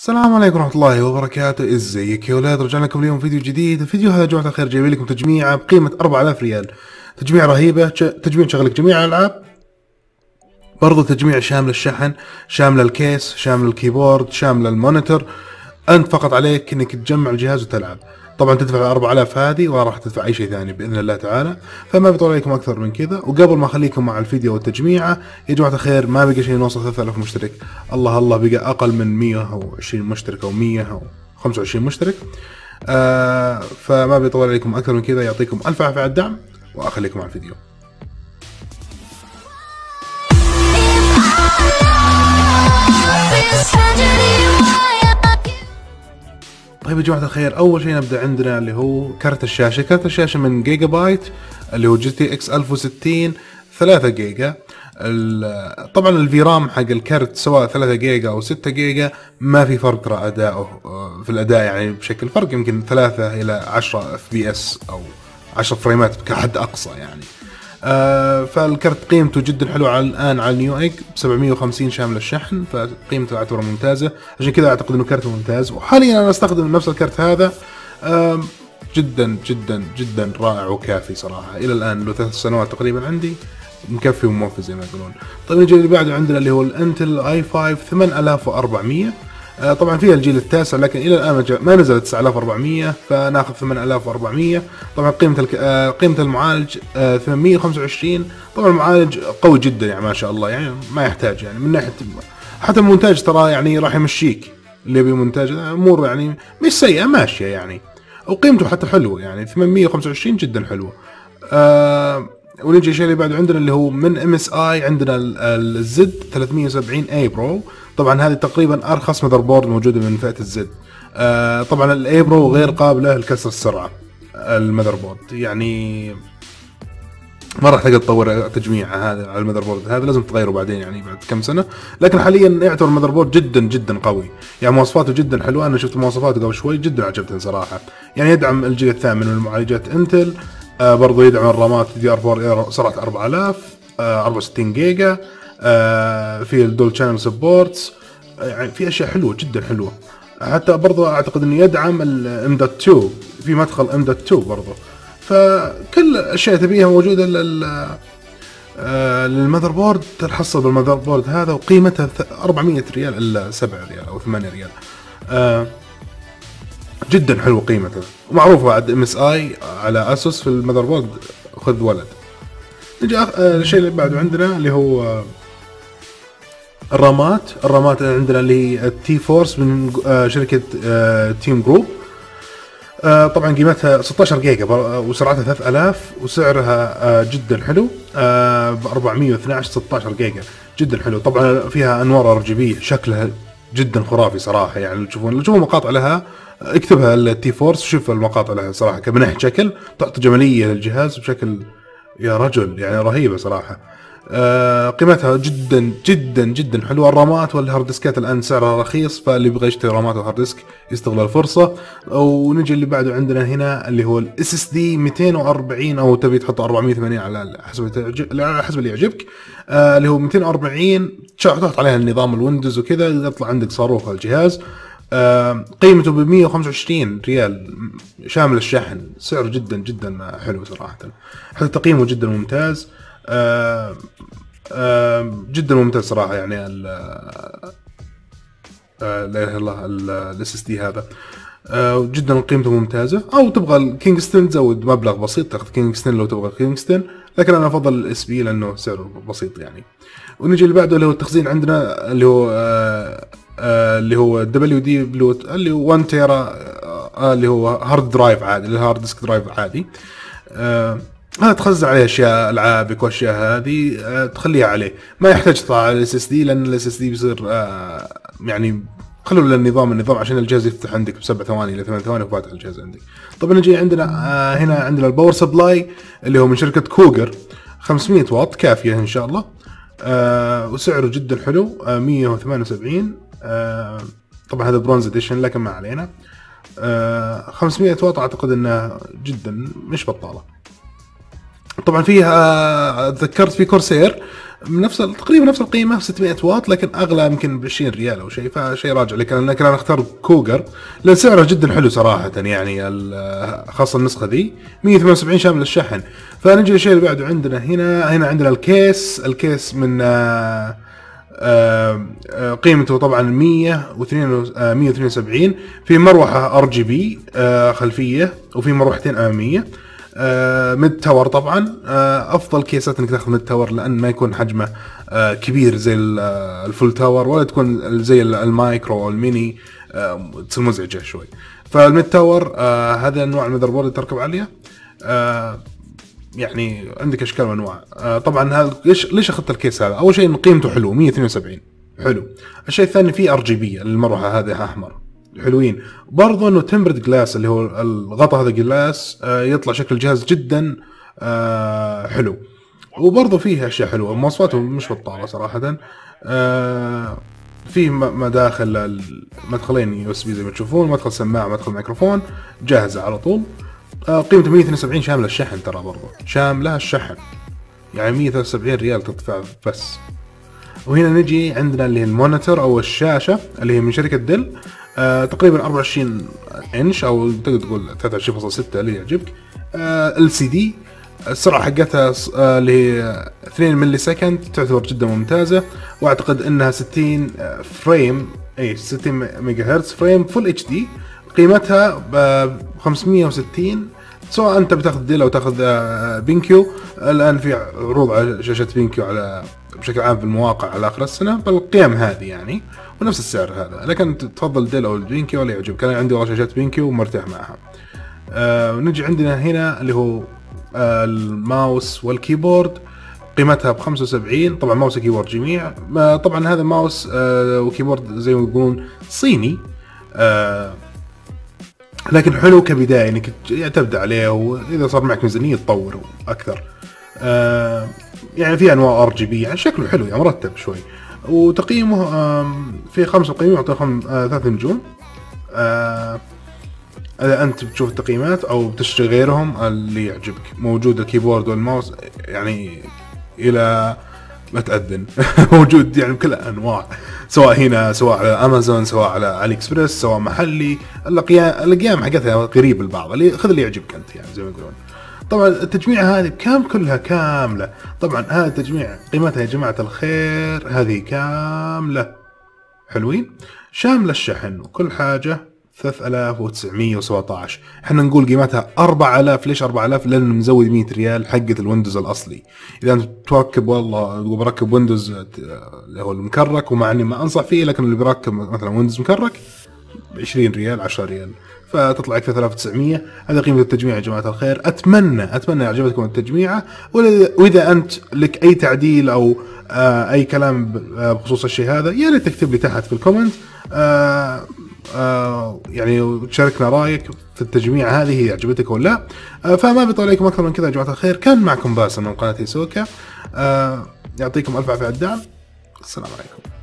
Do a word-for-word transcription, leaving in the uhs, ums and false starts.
السلام عليكم ورحمة الله وبركاته. ازيك يا ولاد؟ رجعنا لكم اليوم فيديو جديد. الفيديو هذا يا جماعة الخير جايب لكم تجميعة بقيمة أربعة آلاف ريال. تجميع رهيبة، تجميع تشغلك جميع الألعاب، برضو تجميع شامل الشحن، شامل الكيس، شامل الكيبورد، شامل المونيتور. أنت فقط عليك إنك تجمع الجهاز وتلعب. طبعا تدفع أربعة آلاف هذه ولا راح تدفع أي شيء ثاني بإذن الله تعالى، فما بيطول عليكم أكثر من كذا. وقبل ما أخليكم مع الفيديو والتجميعة يا جماعة الخير، ما بقى شيء نوصل ثلاثة آلاف مشترك. الله الله، بقى أقل من مية وعشرين مشترك أو مية أو خمسة وعشرين مشترك. آه فما بيطول عليكم أكثر من كذا. يعطيكم ألف عافية على الدعم وأخليكم مع الفيديو. طيب يا جماعة الخير، أول شيء نبدأ عندنا اللي هو كارت الشاشة. كارت الشاشة من جيجا بايت اللي هو جي تي اكس ألف وستين ثلاثة جيجا. طبعا الفي رام حق الكارت سواء ثلاثة جيجا أو ستة جيجا ما في فرق ترى أداؤه في الأداء، يعني بشكل فرق يمكن ثلاثة إلى عشرة اف بي اس أو عشرة فريمات كحد أقصى يعني. آه فالكرت قيمته جدا حلوه على الان على النيو ايج ب سبعمية وخمسين شامل الشحن، فقيمته اعتبر ممتازه، عشان كذا اعتقد انه كرت ممتاز. وحاليا انا استخدم نفس الكرت هذا، آه جدا جدا جدا رائع وكافي صراحه. الى الان له ثلاث سنوات تقريبا عندي، مكفي وموفي زي ما يقولون. طيب نجي اللي بعده عندنا اللي هو الانتل اي خمسة ثمانية آلاف وأربعمية. آه طبعا فيها الجيل التاسع، لكن الى الان ما نزل تسعة آلاف وأربعمية، فناخذ ثمانية آلاف وأربعمية. طبعا قيمه الك... آه قيمه المعالج آه ثمانمية وخمسة وعشرين. طبعا المعالج قوي جدا يعني ما شاء الله، يعني ما يحتاج يعني من ناحيه حتى المونتاج ترى يعني راح يمشيك. اللي يبي مونتاج امور يعني مش سيئه، ماشيه يعني، وقيمته حتى حلوه يعني ثمانمية وخمسة وعشرين جدا حلوه. آه ونجي الشيء اللي بعده عندنا اللي هو من ام اس اي، عندنا الزد ثلاثمية وسبعين اي برو. طبعا هذه تقريبا ارخص مذر بورد موجوده من فئه الزد. آه طبعا الاي برو غير قابله لكسر السرعه المذر بورد، يعني ما راح تقدر تطور تجميع هذا على المذر بورد هذا، لازم تغيره بعدين يعني بعد كم سنه. لكن حاليا يعتبر المذر بورد جدا جدا قوي، يعني مواصفاته جدا حلوه. انا شفت مواصفاته قبل شوي جدا عجبتني صراحه. يعني يدعم الجيل الثامن من المعالجات انتل، آه برضو يدعم الرامات دي ار أربعة سرعه أربعة آلاف، آه أربعة وستين جيجا، آه في الدول شانل سبورتس، يعني في اشياء حلوه جدا حلوه. حتى برضو اعتقد انه يدعم الام دوت اثنين، في مدخل ام دوت اثنين برضو. فكل الاشياء تبيها موجوده لل آه للمذر بورد، تحصل بالمذر بورد هذا، وقيمتها أربعمية ريال الا سبعة ريال او ثمانية ريال. آه جدا حلو قيمته، ومعروفه بعد ام اس اي على اسوس في المذر بورد خذ ولد. نجي آه الشيء اللي بعده عندنا اللي هو آه الرامات. الرامات عندنا اللي هي التي فورس من آه شركه آه تيم جروب. آه طبعا قيمتها ستة عشر جيجا وسرعتها ثلاثة آلاف، وسعرها آه جدا حلو، آه ب أربعمية واثني عشر ستة عشر جيجا جدا حلو. طبعا فيها انوار ار جي بي شكلها جدا خرافي صراحه، يعني تشوفون تشوفون مقاطع لها اكتبها التي فورس وشوف المقاطع لها صراحه، من ناحيه شكل تعطي جماليه للجهاز بشكل يا رجل يعني رهيبه صراحه. آه قيمتها جدا جدا جدا حلوه. الرامات والهارد ديسكات الان سعرها رخيص، فاللي يبغى يشتري رامات وهارد ديسك يستغل الفرصه. ونجي اللي بعده عندنا هنا اللي هو الاس اس دي مئتين وأربعين، او تبي تحط أربعمية وثمانين على حسب على حسب اللي يعجبك. آه اللي هو مئتين وأربعين تحط عليها النظام الويندوز وكذا، يطلع عندك صاروخ الجهاز. آه قيمته ب مية وخمسة وعشرين ريال شامل الشحن، سعر جدا جدا حلو صراحه، حتى تقييمه جدا ممتاز. آه آه جدا ممتاز صراحه، يعني ال آه لا اله الا الله الاس اس دي هذا آه جدا قيمته ممتازه. او تبغى الكينغستون تزود مبلغ بسيط تاخذ كينغستون لو تبغى كينغستون، لكن انا افضل الاس بي لانه سعره بسيط يعني. ونجي اللي بعده اللي هو التخزين عندنا اللي هو آه آه اللي هو دبليو دي بلوت اللي هو واحد تيرا، آه اللي هو هارد درايف عادي، الهارد ديسك درايف عادي. آه هذا تخزن عليه اشياء العابك واشياء هذه، أه تخليها عليه، ما يحتاج تطلع على الاس اس دي، لان الاس اس دي بيصير أه يعني خلوا للنظام النظام عشان الجهاز يفتح عندك بسبع ثواني الى ثمان ثواني وفاتح الجهاز عندك. طبعا نجي عندنا أه هنا عندنا الباور سبلاي اللي هو من شركه كوجر خمسمية واط كافيه ان شاء الله. أه وسعره جدا حلو، أه مية وثمانية وسبعين. أه طبعا هذا برونز اديشن لكن ما علينا. أه خمسمية واط اعتقد انه جدا مش بطاله. طبعا فيها تذكرت في كورسير نفس تقريبا نفس القيمه ستمائة واط، لكن اغلى يمكن ب عشرين ريال او شيء، فشيء راجع. لكن لكن انا اختار كوجر لان سعره جدا حلو صراحه، يعني خاصه النسخه ذي مية وثمانية وسبعين شامل الشحن. فنجي للشيء اللي بعده عندنا هنا هنا عندنا الكيس الكيس من آآ آآ قيمته طبعا مية واثنين وسبعين، في مروحه ار جي بي خلفيه وفي مروحتين اماميه. آه ميد تاور طبعا. آه افضل كيسات انك تاخذ ميد تاور لان ما يكون حجمه آه كبير زي الفول تاور، ولا تكون زي المايكرو او الميني آه تصير مزعجه شوي. فالميد تاور آه هذا النوع المذر بورد اللي تركب عليه. آه يعني عندك اشكال وانواع. آه طبعا هذا ليش ليش اخذت الكيس هذا؟ اول شيء قيمته حلو مية واثنين وسبعين حلو. الشيء الثاني فيه ار جي بي، المروحه هذه احمر حلوين. برضو انه تمبرد جلاس اللي هو الغطاء هذا جلاس آه يطلع شكل الجهاز جدا آه حلو. وبرضو فيه اشياء حلوه، مواصفاته مش بطاله صراحه. آه فيه مداخل مدخلين يو اس بي زي ما تشوفون، مدخل سماعه مدخل ميكروفون جاهزه على طول. آه قيمته مية واثنين وسبعين شامله الشحن، ترى برضو شامله الشحن، يعني مية وثلاثة وسبعين ريال تدفع بس. وهنا نجي عندنا اللي هي المونيتور او الشاشه اللي هي من شركه ديل. آه تقريبا أربعة وعشرين انش او تقدر تقول ثلاثة وعشرين فاصلة ستة اللي يعجبك. آه ال سي دي السرعه حقتها آه اللي هي اثنين ملي سكند تعتبر جدا ممتازه، واعتقد انها ستين فريم اي ستين ميجا هرتز فريم فول اتش دي. قيمتها ب خمسمية وستين، سواء انت بتاخذ ديل او تاخذ آه بينكيو. الان في عروض على شاشه بينكيو على بشكل عام في المواقع على اخر السنه بالقيم هذه يعني، ونفس السعر هذا. لكن تفضل ديل او البينكيو اللي يعجبك. انا عندي والله شاشات بينكيو ومرتاح معها. آه ونجي عندنا هنا اللي هو آه الماوس والكيبورد، قيمتها ب خمسة وسبعين. طبعا ماوس وكيبورد جميع. آه طبعا هذا ماوس آه وكيبورد زي ما يقولون صيني، آه لكن حلو كبدايه انك تبدا عليه، واذا صار معك ميزانيه تطور اكثر. آه يعني في انواع ار جي بي، يعني شكله حلو يعني مرتب شوي. وتقييمه في خمس تقييم يعطي خم... آه ثلاث نجوم. آه اذا انت بتشوف التقييمات او بتشتري غيرهم اللي يعجبك، موجود الكيبورد والماوس يعني الى ما تأذن موجود يعني بكل الانواع، سواء هنا سواء على امازون سواء على علي اكسبريس سواء محلي. الاقيام الاقيام حقتها قريب البعض، اللي خذ اللي يعجبك انت يعني زي ما يقولون. طبعا التجميعة هذه بكام كلها كاملة. طبعا هذا التجميع قيمتها يا جماعة الخير هذه كاملة حلوين شاملة الشحن وكل حاجة ثلاثة آلاف وتسعمية وسبعة عشر. احنا نقول قيمتها أربعة آلاف. ليش أربعة آلاف؟ لأنه مزود مية ريال حقة الويندوز الأصلي. إذا أنت تركب والله بركب ويندوز اللي هو المكرك، ومع إني ما أنصح فيه، لكن اللي بيركب مثلا ويندوز مكرك عشرين ريال عشرة ريال فتطلع ثلاثة آلاف وتسعمية. هذا قيمة التجميع يا جماعة الخير. أتمنى أتمنى يعجبكم التجميعة. وإذا أنت لك أي تعديل أو آه أي كلام بخصوص الشيء هذا يا ريت تكتب لي تحت في الكومنت. آه آه يعني تشاركنا رايك في التجميع هذه، هي عجبتك ولا لا. آه فما بيطول عليكم أكثر من كذا يا جماعة الخير. كان معكم باسم من قناة هيسوكا. آه يعطيكم ألف عافية على الدعم. السلام عليكم.